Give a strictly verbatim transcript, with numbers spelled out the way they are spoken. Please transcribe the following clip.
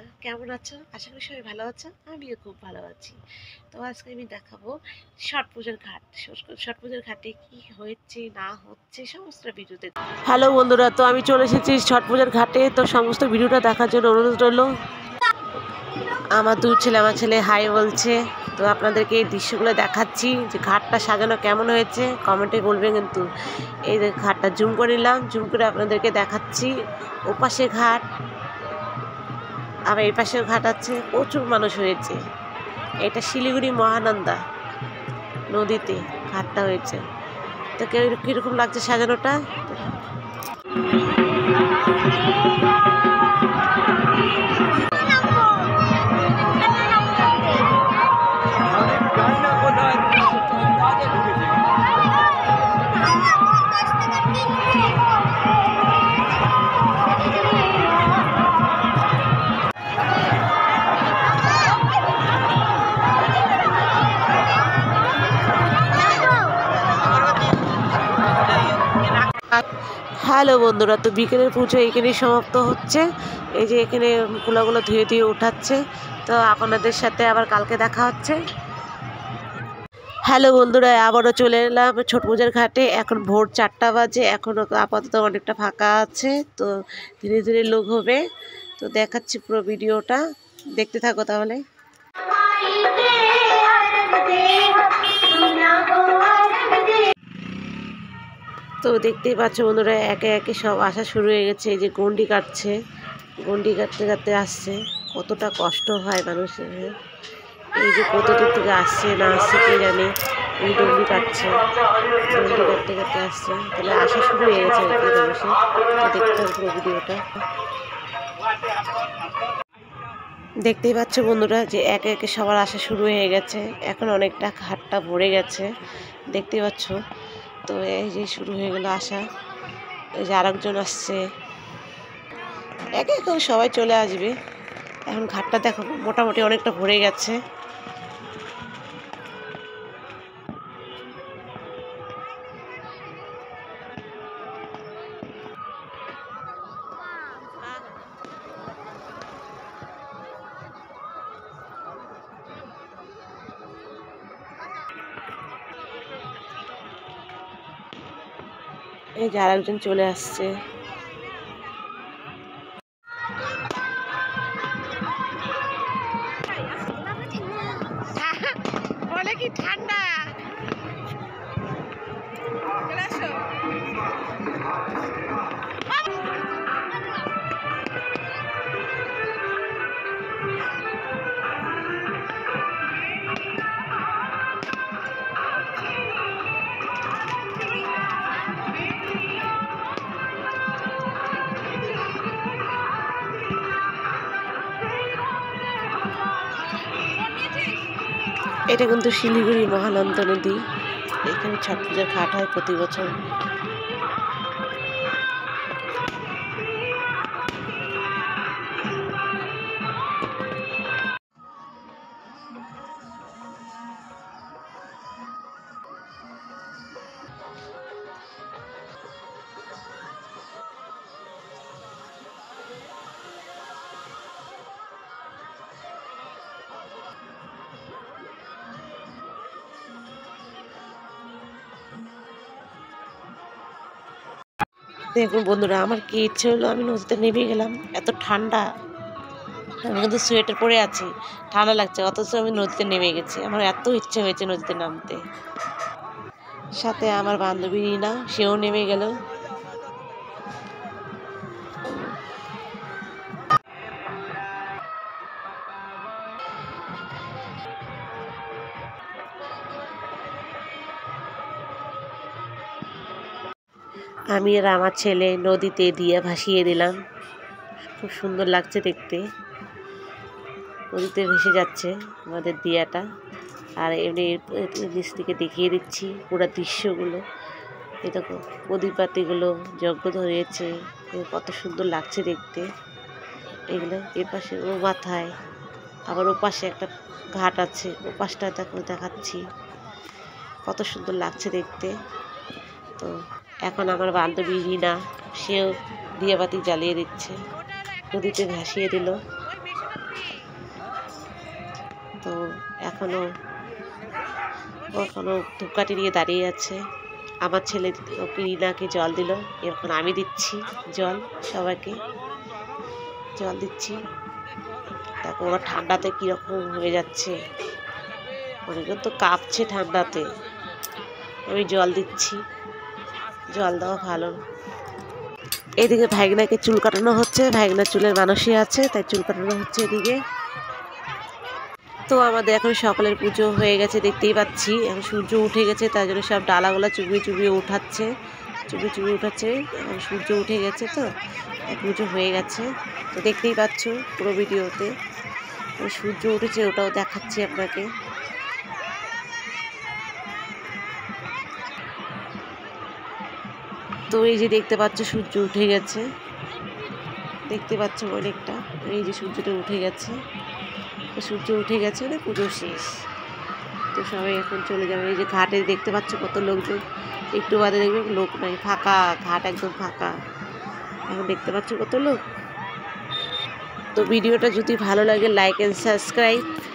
কেমন আছো? আশা করি সবাই ভালো আছো। আমিও খুব ভালো আছি। তো আজকে আমি দেখাবো ছট পুজোর ঘাট। ছট পুজোর ঘাটে কি হয়েছে না হচ্ছে সমস্ত ভিডিওতে। হ্যালো বন্ধুরা, তো আমি চলে এসেছি ছট পুজোর ঘাটে। তো সমস্ত ভিডিওটা দেখার জন্য অনুরোধ রইল। আমার দু ছেলে আমার ছেলে হাই বলছে। তো আপনাদেরকে এই দৃশ্যগুলো দেখাচ্ছি যে ঘাটটা সাজানো কেমন হয়েছে কমেন্টে বলবেন। কিন্তু এই ঘাটটা জুম করে নিলাম, জুম করে আপনাদেরকে দেখাচ্ছি। ওপাশে ঘাট, আবার এই পাশেও ঘাট আছে, প্রচুর মানুষ হয়েছে। এটা শিলিগুড়ি মহানন্দা নদীতে ঘাটটা হয়েছে। তো কিরকম লাগছে সাজানোটা। হ্যালো বন্ধুরা, তো বিকেলের পুজো এখানেই সমাপ্ত হচ্ছে। এই যে এখানে কুলাগুলো ধুয়ে ধুয়ে উঠাচ্ছে। তো আপনাদের সাথে আবার কালকে দেখা হচ্ছে। হ্যালো বন্ধুরা, আবারও চলে এলাম ছট পূজার ঘাটে। এখন ভোর চারটা বাজে, এখনও আপাতত অনেকটা ফাঁকা আছে। তো ধীরে ধীরে লোক হবে। তো দেখাচ্ছি পুরো ভিডিওটা, দেখতে থাকো তাহলে। তো দেখতেই পাচ্ছ বন্ধুরা, একে একে সব আসা শুরু হয়ে গেছে। এই যে গন্ডি কাটছে, গন্ডি কাটতে কাটতে আসছে। কতটা কষ্ট হয় মানুষের। এই যে কত দূর থেকে আসছে না আসছে কে জানে। এই গন্ডি কাটছে, গন্ডি কাটতে কাটতে আসছে। তাহলে আসা শুরু হয়ে গেছে আর কি মানুষের। তো দেখতে হবে পুরো ভিডিওটা। দেখতেই পাচ্ছ বন্ধুরা যে একে একে সবার আসা শুরু হয়ে গেছে। এখন অনেকটা ঘাটটা ভরে গেছে, দেখতেই পাচ্ছ। তো এই যে শুরু হয়ে গেল আসা। এই যে আরেকজন আসছে, একে একে সবাই চলে আসবে। এখন ঘাটটা দেখো মোটামুটি অনেকটা ভরে গেছে। এই যে আরেকজন চলে আসছে। বলে কি ঠান্ডা। এটা কিন্তু শিলিগুড়ি মহানন্দা নদী। এখানে ছট পূজার ঘাট হয় প্রতি বছর। দেখুন বন্ধুরা, আমার কি ইচ্ছে হলো আমি নদীতে নেমে গেলাম। এত ঠান্ডা, আমি কিন্তু সোয়েটার পরে আছি, ঠান্ডা লাগছে, অথচ আমি নদীতে নেমে গেছি। আমার এত ইচ্ছে হয়েছে নদীতে নামতে। সাথে আমার বান্ধবী রিনা, সেও নেমে গেল। আমি আর আমার ছেলে নদীতে দিয়া ভাসিয়ে দিলাম। খুব সুন্দর লাগছে দেখতে, নদীতে ভেসে যাচ্ছে আমাদের দিয়াটা। আর এমনি নিচ থেকে দেখিয়ে দিচ্ছি পুরো দৃশ্যগুলো। এই দেখো প্রদীপবাতিগুলো যজ্ঞ ধরিয়েছে, কত সুন্দর লাগছে দেখতে এগুলো। এ পাশে ও মাথায়, আবার ও পাশে একটা ঘাট আছে, ও পাশটা দেখো দেখাচ্ছি, কত সুন্দর লাগছে দেখতে। তো এখন আমার বান্ধবী রিনা, সেও দিয়াবাতি জ্বালিয়ে দিচ্ছে, নদীতে ভাসিয়ে দিল। তো এখনো এখনো ধূপকাঠি নিয়ে দাঁড়িয়ে আছে। আমার ছেলে ওকে রিনাকে জল দিল, এখন আমি দিচ্ছি জল, সবাইকে জল দিচ্ছি। দেখো ওরা ঠান্ডাতে কীরকম হয়ে যাচ্ছে, অনেকে তো কাঁপছে ঠান্ডাতে। আমি জল দিচ্ছি, জল দেওয়া ভালো। এদিকে ভাইগনাকে চুল কাটানো হচ্ছে, ভাইগনার চুলের মানুষই আছে তাই চুল কাটানো হচ্ছে এদিকে। তো আমাদের এখন সকালের পুজো হয়ে গেছে, দেখতেই পাচ্ছি। এখন সূর্য উঠে গেছে, তার জন্য সব ডালাগুলো চুবিয়ে চুবিয়ে উঠাচ্ছে, চুবিয়ে চুবিয়ে উঠাচ্ছে। এখন সূর্য উঠে গেছে, তো পুজো হয়ে গেছে। তো দেখতেই পাচ্ছ পুরো ভিডিওতে সূর্য উঠেছে, ওটাও দেখাচ্ছি আপনাকে। তো এই যে দেখতে পাচ্ছ সূর্য উঠে গেছে, দেখতে পাচ্ছ অনেকটা। এই যে সূর্যটা উঠে গেছে, সূর্য উঠে গেছে না, পুজো শেষ। তো সবাই এখন চলে যাবে। এই যে ঘাটে দেখতে পাচ্ছ কত লোকজন, একটু বাদে দেখবে লোক নাই, ফাঁকা ঘাট, একদম ফাঁকা। এখন দেখতে পাচ্ছ কত লোক। তো ভিডিওটা যদি ভালো লাগে লাইক এন্ড সাবস্ক্রাইব।